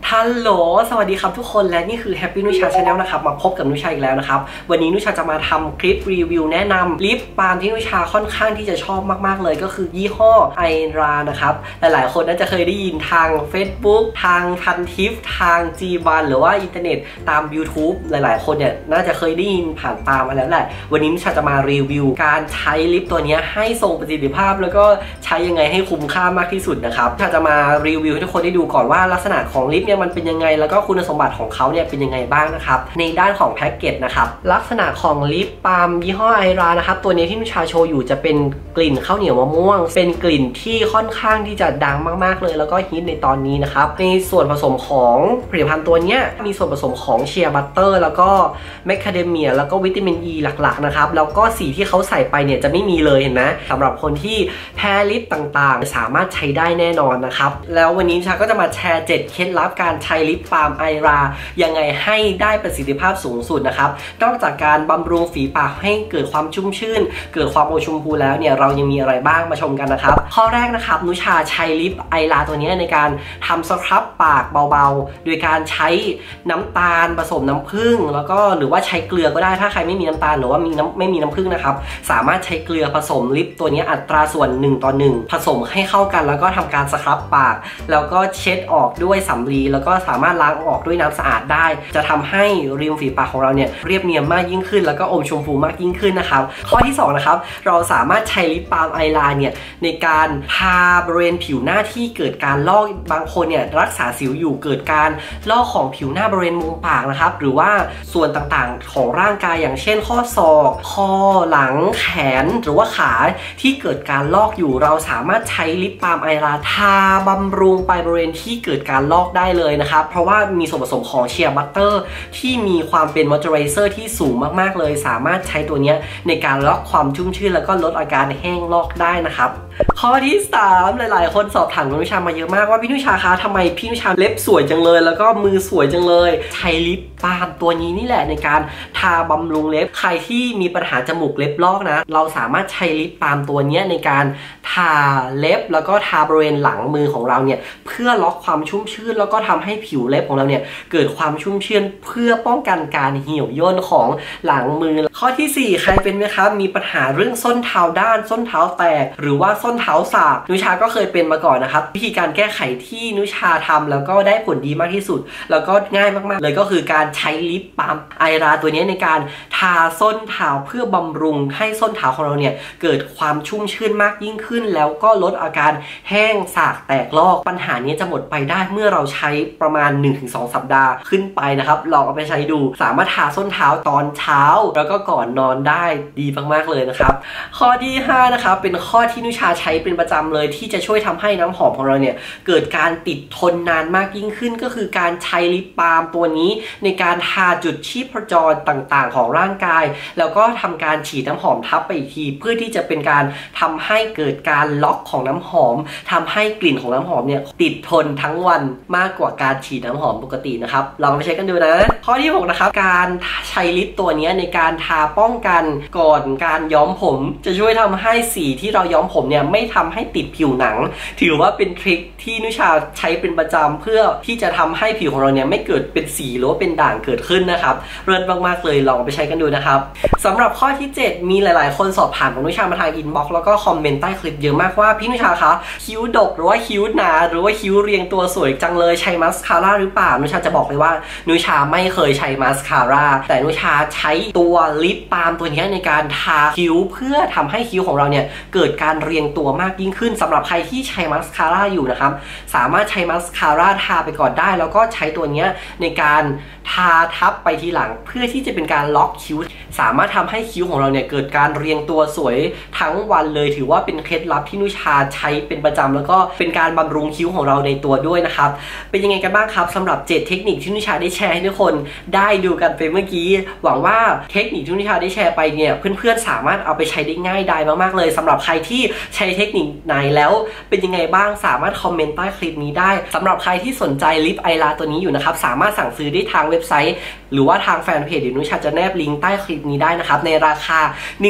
ฮัลโหลสวัสดีครับทุกคนและนี่คือ Happy นุชา Channel นะครับมาพบกับนุชาอีกแล้วนะครับวันนี้นุชาจะมาทำคลิปรีวิวแนะนำลิปบาล์มที่นุชาค่อนข้างที่จะชอบมากๆเลยก็คือยี่ห้อไอรานะครับหลายๆคนน่าจะเคยได้ยินทาง Facebook ทางทันทิฟทาง G1 หรือว่าอินเทอร์เน็ตตาม YouTube หลายๆคนเนี่ยน่าจะเคยได้ยินผ่านตามมาแล้วแหละวันนี้นุชาจะมารีวิวการใช้ลิปตัวนี้ให้ทรงประสิทธิภาพแล้วก็ใช้ยังไงให้คุ้มค่ามากที่สุดนะครับนุชาจะมารีวิวให้ทุกคนได้ดูก่อนว่าลักษณะของลิปเนี่ยมันเป็นยังไงแล้วก็คุณสมบัติของเขาเนี่ยเป็นยังไงบ้างนะครับในด้านของแพ็กเกจนะครับลักษณะของลิปบาล์มยี่ห้อไอรานะครับตัวนี้ที่นุชาโชว์อยู่จะเป็นกลิ่นข้าวเหนียวมะม่วงเป็นกลิ่นที่ค่อนข้างที่จะดังมากๆเลยแล้วก็ฮิตในตอนนี้นะครับในส่วนผสมของผลิตภัณฑ์ตัวนี้มีส่วนผสมของเชียร์บัตเตอร์แล้วก็แมคคาเดเมียแล้วก็วิตามินอ e หลักๆนะครับแล้วก็สีที่เขาใส่ไปเนี่ยจะไม่มีเลยเห็นไหมสำหรับคนที่แพ้ลิปต่างๆสามารถใช้ได้แน่นอนนะครับแล้ววันนี้นุชาก็จะมาแชร์7เคล็ดลับการใช้ลิปบาล์มไอรายังไงให้ได้ประสิทธิภาพสูงสุดนะครับนอกจากการบำรุงฝีปากให้เกิดความชุ่มชื่นเกิดความอมชมพูแล้วเนี่ยเรายังมีอะไรบ้างมาชมกันนะครับข้อแรกนะครับนุชาใช้ลิปไอราตัวนี้ในการทำสครับปากเบาๆโดยการใช้น้ำตาลผสมน้ำผึ้งแล้วก็หรือว่าใช้เกลือก็ได้ถ้าใครไม่มีน้ำตาลหรือว่าไม่มีน้ำผึ้งนะครับสามารถใช้เกลือผสมลิปตัวนี้อัตราส่วน1:1ผสมให้เข้ากันแล้วก็ทำการสครับปากแล้วก็เช็ดออกด้วยสำลีแล้วก็สามารถล้างออกด้วยน้ำสะอาดได้จะทำให้ริมฝีปากของเราเนี่ยเรียบเนียนมากยิ่งขึ้นแล้วก็อมชมพูมากยิ่งขึ้นนะครับข้อที่2นะครับเราสามารถใช้ลิปบาล์มไอราเนี่ยในการทาบริเวณผิวหน้าที่เกิดการลอกบางคนเนี่ยรักษาสิวอยู่เกิดการลอกของผิวหน้าบริเวณมุมปากนะครับหรือว่าส่วนต่างๆของร่างกายอย่างเช่นข้อศอกคอหลังแขนหรือว่าขาที่เกิดการลอกอยู่เราสามารถใช้ลิปบาล์มไอราทาบำรุงไปบริเวณที่เกิดการลอกได้เลยนะครับเพราะว่ามีส่วนผสมของเชียร์บัตเตอร์ที่มีความเป็นมอยเจอไรเซอร์ที่สูงมากๆเลยสามารถใช้ตัวนี้ในการล็อกความชุ่มชื้นแล้วก็ลดอาการแห้งลอกได้นะครับข้อที่3หลายๆคนสอบถามนุชามาเยอะมากว่าพี่นุชาคะทำไมพี่นุชาเล็บสวยจังเลยแล้วก็มือสวยจังเลยใช้ลิปบาล์มตัวนี้นี่แหละในการทาบำรุงเล็บใครที่มีปัญหาจมูกเล็บลอกนะเราสามารถใช้ลิปบาล์มตัวนี้ในการทาเล็บแล้วก็ทาบริเวณหลังมือของเราเนี่ยเพื่อล็อกความชุ่มชื้นแล้วก็ทำให้ผิวเล็บของเราเนี่ยเกิดความชุ่มชื้นเพื่อป้องกันการเหี่ยวย่นของหลังมือข้อที่4ใครเป็นไหมครับมีปัญหาเรื่องส้นเท้าด้านส้นเท้าแตกหรือว่าส้นเท้าสากนุชาก็เคยเป็นมาก่อนนะครับวิธีการแก้ไขที่นุชาทำแล้วก็ได้ผลดีมากที่สุดแล้วก็ง่ายมากๆเลยก็คือการใช้ลิปบาล์มไอราตัวนี้ในการทาส้นเท้าเพื่อบำรุงให้ส้นเท้าของเราเนี่ยเกิดความชุ่มชื้นมากยิ่งขึ้นแล้วก็ลดอาการแห้งสากแตกลอกปัญหานี้จะหมดไปได้เมื่อเราใช้ประมาณ 1-2 สัปดาห์ขึ้นไปนะครับลองเอาไปใช้ดูสามารถทาส้นเท้าตอนเช้าแล้วก็ก่อนนอนได้ดีมากๆเลยนะครับข้อที่5นะครับเป็นข้อที่นุชาใช้เป็นประจำเลยที่จะช่วยทำให้น้ำหอมของเราเนี่ยเกิดการติดทนนานมากยิ่งขึ้นก็คือการใช้ลิปบาล์มตัวนี้ในการทาจุดชีพจรต่างๆของร่างกายแล้วก็ทำการฉีดน้ำหอมทับไปอีกทีเพื่อที่จะเป็นการทำให้เกิดการล็อกของน้ำหอมทำให้กลิ่นของน้ำหอมเนี่ยติดทนทั้งวันมากกว่าการฉีดน้ำหอมปกตินะครับลองไปใช้กันดูนะข้อที่6นะครับการใช้ลิปตัวนี้ในการทาป้องกันก่อนการย้อมผมจะช่วยทำให้สีที่เราย้อมผมเนี่ยไม่ทำให้ติดผิวหนังถือว่าเป็นทริคที่นุชาใช้เป็นประจำเพื่อที่จะทำให้ผิวของเราเนี่ยไม่เกิดเป็นสีหรือว่าเป็นด่างเกิดขึ้นนะครับเลิศมากๆเลยลองไปใช้กันดูนะครับสำหรับข้อที่7มีหลายๆคนสอบถามของนุชามาทางอินบ็อกซ์แล้วก็คอมเมนต์ใต้คลิปเยอะมากว่าพี่นุชาคะคิ้วดกหรือว่าคิ้วหนาหรือว่าคิ้วเรียงตัวสวยจังเลยใช้มาสคาร่าหรือเปล่านุชาจะบอกเลยว่านุชาไม่เคยใช้มาสคาร่าแต่นุชาใช้ตัวลิปบาล์มตัวนี้ในการทาคิ้วเพื่อทำให้คิ้วของเราเนี่ยเกิดการเรียงตัวมากยิ่งขึ้นสำหรับใครที่ใช้มาสคาร่าอยู่นะครับสามารถใช้มาสคาร่าทาไปก่อนได้แล้วก็ใช้ตัวนี้ในการทาทับไปทีหลังเพื่อที่จะเป็นการล็อกคิ้วสามารถทำให้คิ้วของเราเนี่ยเกิดการเรียงตัวสวยทั้งวันเลยถือว่าเป็นเคล็ดลับที่นุชาใช้เป็นประจำแล้วก็เป็นการบำรุงคิ้วของเราในตัวด้วยนะครับเป็นยังไงกันบ้างครับสำหรับ7เทคนิคที่นุชาได้แชร์ให้ทุกคนได้ดูกันไปเมื่อกี้หวังว่าเทคนิคที่นุชาได้แชร์ไปเนี่ยเพื่อนๆสามารถเอาไปใช้ได้ง่ายดายมากๆเลยสำหรับใครที่ใช้เทคนิคไหนแล้วเป็นยังไงบ้างสามารถคอมเมนต์ใต้คลิปนี้ได้สำหรับใครที่สนใจลิปไอราตัวนี้อยู่นะครับสามารถสั่งซื้อได้ทางเว็บไซต์หรือว่าทางแฟนเพจเดี๋ยวนุชาจะแนบลิงก์ใต้คลิปนี้ได้นะครับในราคา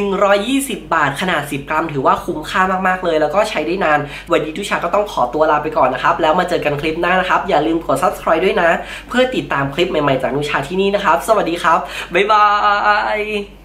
120 บาทขนาด10 กรัมถือว่าคุ้มค่ามากๆเลยแล้วก็ใช้ได้นานวันนี้นุชาก็ต้องขอตัวลาไปก่อนนะครับแล้วมาเจอกันคลิปหน้านะครับอย่าลืมกด subscribe ด้วยนะเพื่อติดตามคลิปใหม่ๆจากนุชาที่นี่นะครับสวัสดีครับบ๊ายบาย